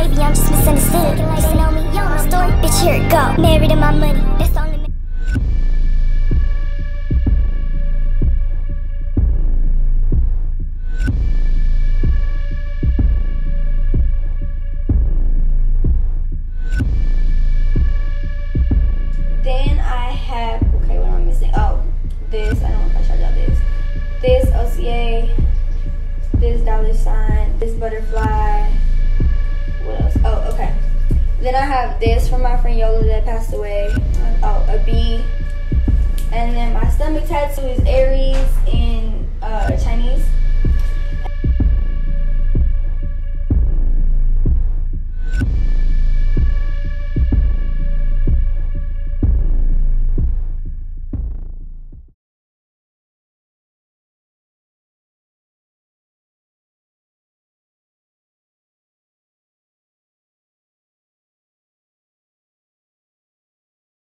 maybe I'm just misunderstood. You like to know me, you know my story. Bitch, here it go. Married to my money, that's the only. Then I have, okay, what am I missing? Oh, this, I don't know if I showed y'all this. This OCA, this $, this butterfly. What else? Oh, okay. Then I have this from my friend Yola that passed away. Oh, a bee. And then my stomach tattoo is Aries in Chinese.